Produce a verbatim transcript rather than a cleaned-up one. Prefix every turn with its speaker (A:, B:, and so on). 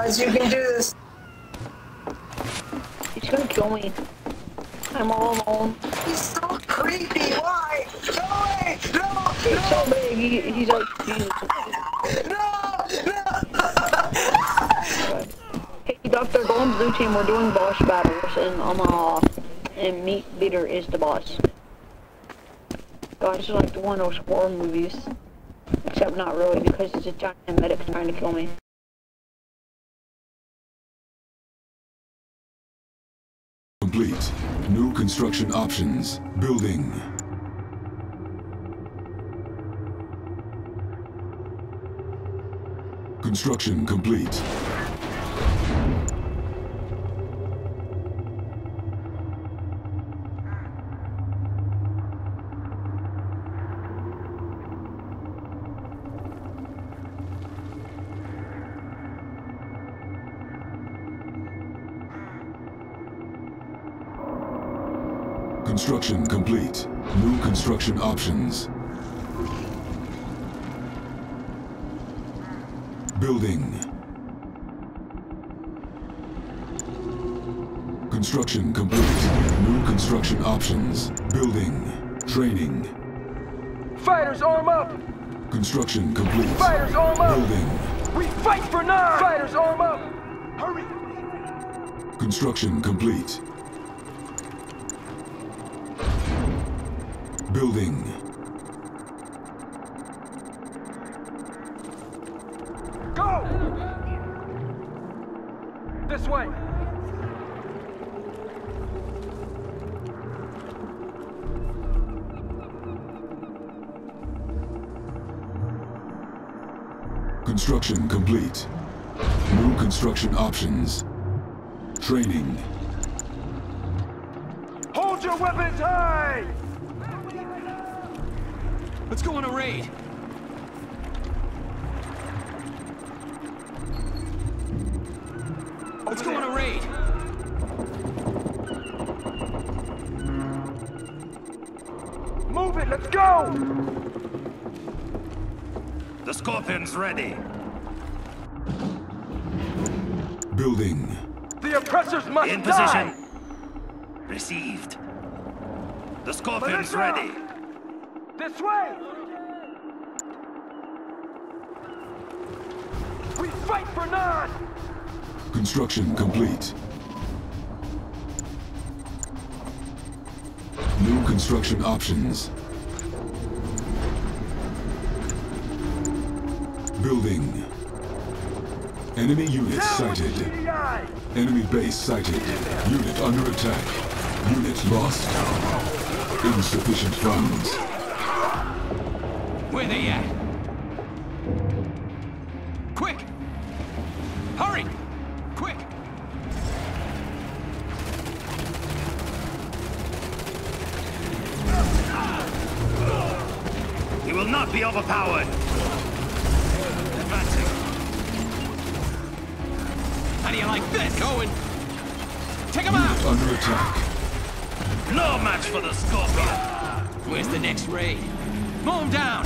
A: guys, you can do this.
B: He's gonna kill me. I'm all alone.
A: He's so creepy. Why? Go away! No!
B: He's
A: No!
B: so big. He, he's like. He's...
A: No! No!
B: Hey, Doctor, go on blue team. We're doing boss battles, and I'm uh, and Meat Beater is the boss. God, this is like one of those horror movies, except not really because it's a giant medic trying to kill me.
C: Complete. New construction options. Building. Construction complete. Construction complete. New construction options. Building. Construction complete. New construction options. Building. Training.
D: Fighters, arm up!
C: Construction complete.
D: Fighters, arm up!
C: Building.
D: We fight for nine! Fighters, arm up! Hurry!
C: Construction complete. Building.
D: Go! This way!
C: Construction complete. New construction options. Training.
D: Hold your weapons high!
E: Let's go on a raid. Let's go on a raid.
D: Move it, let's go!
F: The Scorpion's ready.
C: Building.
D: The oppressors must
F: In
D: die!
F: position. Received. The Scorpion's
D: Militia!
F: ready.
D: This way! We fight for none!
C: Construction complete. New construction options. Building. Enemy units sighted. Enemy base sighted. Unit under attack. Unit lost. Insufficient funds.
E: Where they at? Quick! Hurry! Quick!
F: He will not be overpowered. Advancing.
E: How do you like this? Going! Take him
C: Unit
E: out!
C: under attack.
F: No match for the Scorpion.
E: Where's the next raid? Mow him down!